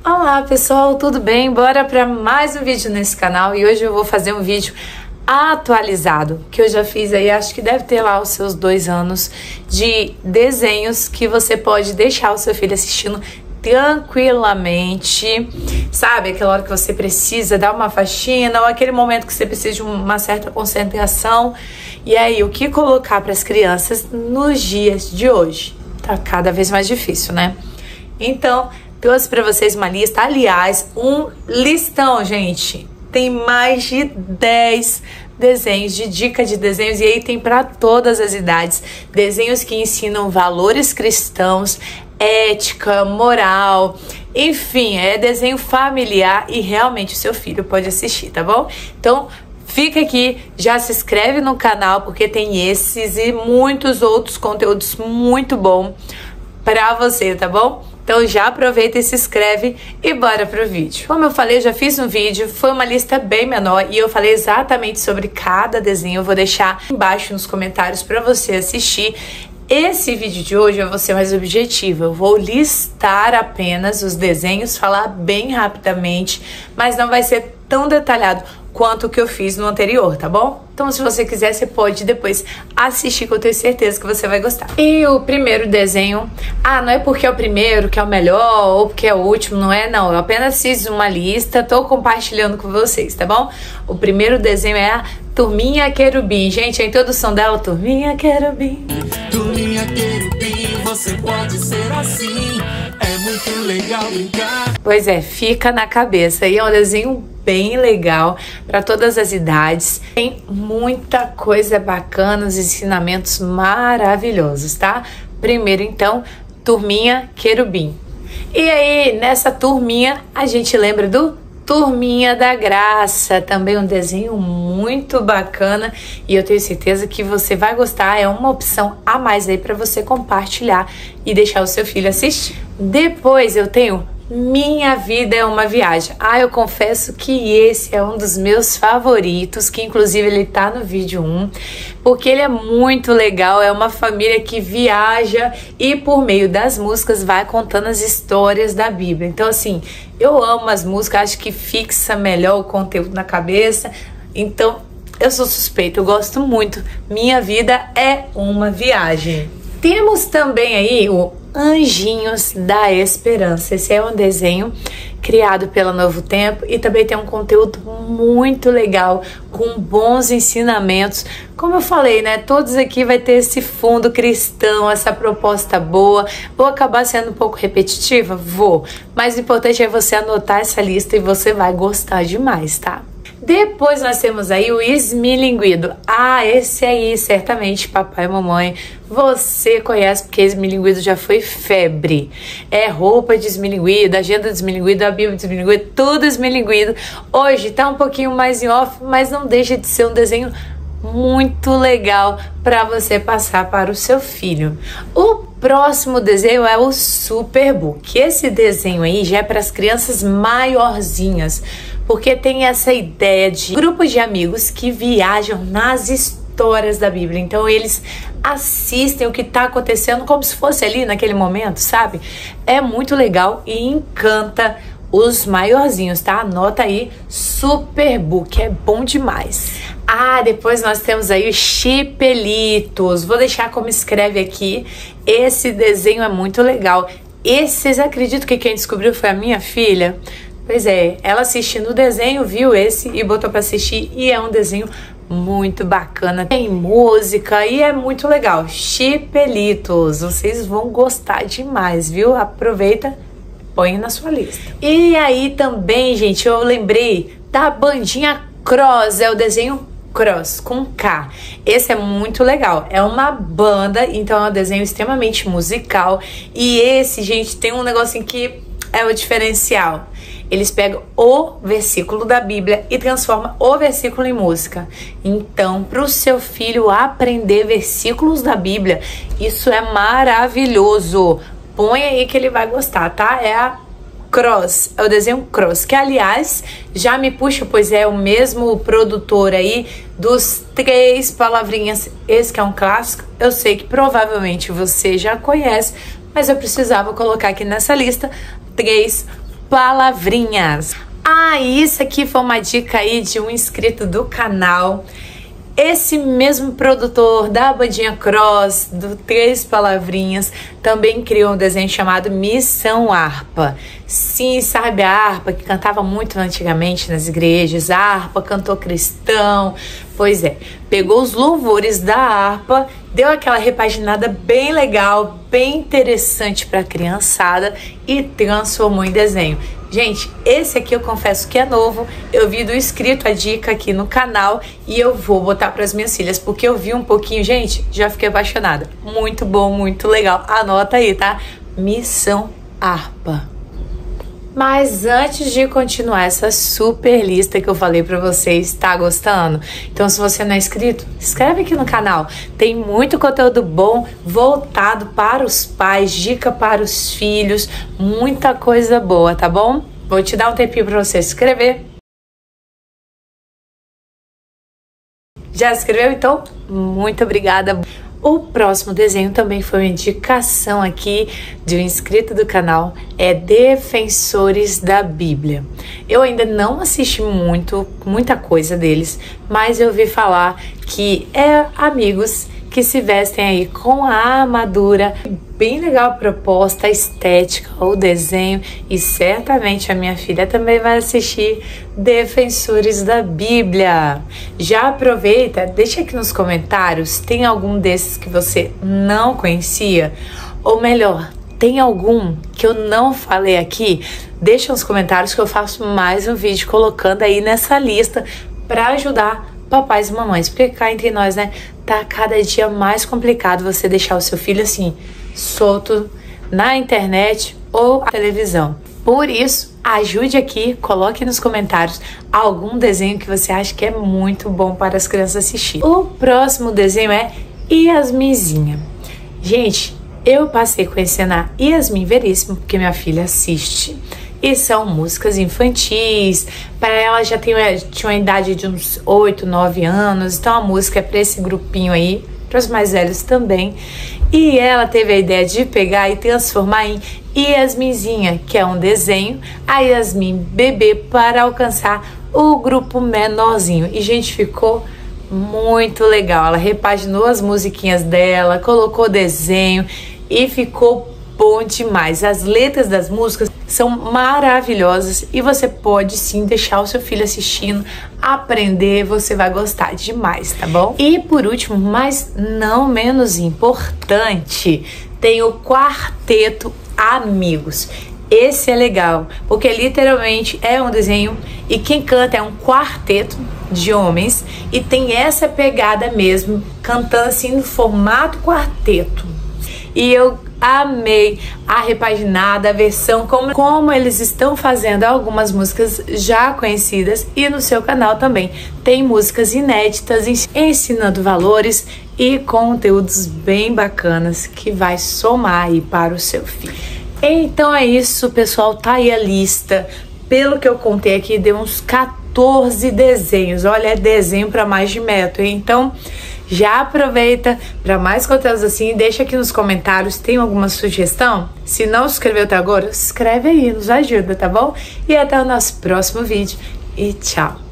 Olá pessoal, tudo bem? Bora para mais um vídeo nesse canal e hoje eu vou fazer um vídeo atualizado que eu já fiz aí, acho que deve ter lá os seus 2 anos de desenhos que você pode deixar o seu filho assistindo tranquilamente, sabe? Aquela hora que você precisa dar uma faxina ou aquele momento que você precisa de uma certa concentração. E aí, o que colocar para as crianças nos dias de hoje? Tá cada vez mais difícil, né? Então, trouxe para vocês uma lista, aliás, um listão, gente. Tem mais de 10 desenhos, de dica de desenhos, e aí tem para todas as idades. Desenhos que ensinam valores cristãos, ética, moral, enfim, é desenho familiar e realmente o seu filho pode assistir, tá bom? Então, fica aqui, já se inscreve no canal porque tem esses e muitos outros conteúdos muito bons para você, tá bom? Então já aproveita e se inscreve e bora pro vídeo. Como eu falei, eu já fiz um vídeo, foi uma lista bem menor e eu falei exatamente sobre cada desenho. Eu vou deixar embaixo nos comentários para você assistir. Esse vídeo de hoje eu vou ser mais objetivo, eu vou listar apenas os desenhos, falar bem rapidamente, mas não vai ser tão detalhado quanto o que eu fiz no anterior, tá bom? Então se você quiser, você pode depois assistir, que eu tenho certeza que você vai gostar. E o primeiro desenho, não é porque é o primeiro que é o melhor ou porque é o último, não é não, eu apenas fiz uma lista, tô compartilhando com vocês, tá bom? O primeiro desenho é a Turminha Querubim. Gente, a introdução dela, Turminha Querubim. Turminha Querubim, você pode ser assim, é muito legal brincar. Pois é, fica na cabeça. E é um desenho bem legal para todas as idades. Tem muita coisa bacana, os ensinamentos maravilhosos, tá? Primeiro, então, Turminha Querubim. E aí, nessa turminha, a gente lembra do Turminha da Graça, também um desenho muito bacana e eu tenho certeza que você vai gostar, é uma opção a mais aí para você compartilhar e deixar o seu filho assistir. Depois eu tenho Minha Vida é uma Viagem. Eu confesso que esse é um dos meus favoritos, que inclusive ele tá no vídeo 1, porque ele é muito legal, é uma família que viaja e por meio das músicas vai contando as histórias da Bíblia. Então assim, eu amo as músicas, acho que fixa melhor o conteúdo na cabeça, então eu sou suspeita, eu gosto muito. Minha Vida é uma Viagem. Temos também aí o Anjinhos da Esperança. Esse é um desenho criado pela Novo Tempo e também tem um conteúdo muito legal, com bons ensinamentos. Como eu falei, né? Todos aqui vai ter esse fundo cristão, essa proposta boa. Vou acabar sendo um pouco repetitiva? Vou. Mas o importante é você anotar essa lista e você vai gostar demais, tá? Depois nós temos aí o Esmilinguido. Esse aí, certamente, papai e mamãe, você conhece, porque Esmilinguido já foi febre. É roupa de esmilinguido, agenda de esmilinguido, a Bíblia de esmilinguido, tudo esmilinguido. Hoje tá um pouquinho mais em off, mas não deixa de ser um desenho muito legal para você passar para o seu filho. O próximo desenho é o Superbook. Esse desenho aí já é para as crianças maiorzinhas, porque tem essa ideia de grupos de amigos que viajam nas histórias da Bíblia. Então eles assistem o que está acontecendo como se fosse ali naquele momento, sabe? É muito legal e encanta os maiorzinhos, tá? Anota aí, Superbook, é bom demais. Depois nós temos aí os Chipelitos. Vou deixar como escreve aqui. Esse desenho é muito legal. Vocês acreditam que quem descobriu foi a minha filha? Pois é, ela assistindo o desenho, viu esse e botou para assistir, e é um desenho muito bacana, tem música e é muito legal. Chipelitos, vocês vão gostar demais, viu? Aproveita, põe na sua lista. E aí também, gente, eu lembrei da bandinha Cross, é o desenho Cross, com K. Esse é muito legal, é uma banda, então é um desenho extremamente musical, e esse, gente, tem um negocinho que é o diferencial. Eles pegam o versículo da Bíblia e transformam o versículo em música. Então, para o seu filho aprender versículos da Bíblia, isso é maravilhoso. Põe aí que ele vai gostar, tá? É a Cross, é o desenho Cross, que aliás já me puxa, pois é o mesmo produtor aí dos 3 palavrinhas. Esse que é um clássico, eu sei que provavelmente você já conhece, mas eu precisava colocar aqui nessa lista 3 palavrinhas. Isso aqui foi uma dica aí de um inscrito do canal. Esse mesmo produtor da Bandinha Cross, do 3 Palavrinhas, também criou um desenho chamado Missão Harpa. Sim, sabe a harpa que cantava muito antigamente nas igrejas, a harpa cantor cristão? Pois é, pegou os louvores da harpa, deu aquela repaginada bem legal, bem interessante para a criançada e transformou em desenho. Gente, esse aqui eu confesso que é novo, eu vi do inscrito a dica aqui no canal e eu vou botar para as minhas filhas, porque eu vi um pouquinho, gente, já fiquei apaixonada. Muito bom, muito legal. Anota aí, tá? Missão Harpa. Mas antes de continuar essa super lista que eu falei pra vocês, tá gostando? Então se você não é inscrito, se inscreve aqui no canal. Tem muito conteúdo bom voltado para os pais, dica para os filhos, muita coisa boa, tá bom? Vou te dar um tempinho pra você se inscrever. Já se inscreveu? Então, muito obrigada. O próximo desenho também foi uma indicação aqui de um inscrito do canal, é Defensores da Bíblia. Eu ainda não assisti muita coisa deles, mas eu ouvi falar que é amigos que se vestem aí com a armadura. Bem legal a proposta, a estética, o desenho, e certamente a minha filha também vai assistir Defensores da Bíblia. Já aproveita, deixa aqui nos comentários, tem algum desses que você não conhecia? Ou melhor, tem algum que eu não falei aqui? Deixa nos comentários que eu faço mais um vídeo colocando aí nessa lista para ajudar papais e mamães, porque cá entre nós, né, tá cada dia mais complicado você deixar o seu filho assim, solto na internet ou na televisão. Por isso, ajude aqui, coloque nos comentários algum desenho que você acha que é muito bom para as crianças assistirem. O próximo desenho é Yasminzinha. Gente, eu passei conhecendo a Yasmin Veríssimo, porque minha filha assiste. E são músicas infantis, para ela já tinha uma idade de uns 8, 9 anos, então a música é para esse grupinho aí, para os mais velhos também. E ela teve a ideia de pegar e transformar em Yasminzinha, que é um desenho, a Yasmin bebê para alcançar o grupo menorzinho. E, gente, ficou muito legal. Ela repaginou as musiquinhas dela, colocou desenho e ficou bom demais. As letras das músicas são maravilhosas e você pode sim deixar o seu filho assistindo, aprender, você vai gostar demais, tá bom? E por último, mas não menos importante, tem o Quarteto Amigos. Esse é legal, porque literalmente é um desenho e quem canta é um quarteto de homens e tem essa pegada mesmo, cantando assim no formato quarteto. E eu amei a repaginada, a versão, como eles estão fazendo algumas músicas já conhecidas, e no seu canal também tem músicas inéditas, ensinando valores e conteúdos bem bacanas que vai somar aí para o seu filho. Então é isso, pessoal, tá aí a lista. Pelo que eu contei aqui, deu uns 14 desenhos. Olha, é desenho para mais de metro, hein? Então já aproveita para mais conteúdos assim, deixa aqui nos comentários, tem alguma sugestão? Se não se inscreveu até agora, se inscreve aí, nos ajuda, tá bom? E até o nosso próximo vídeo e tchau!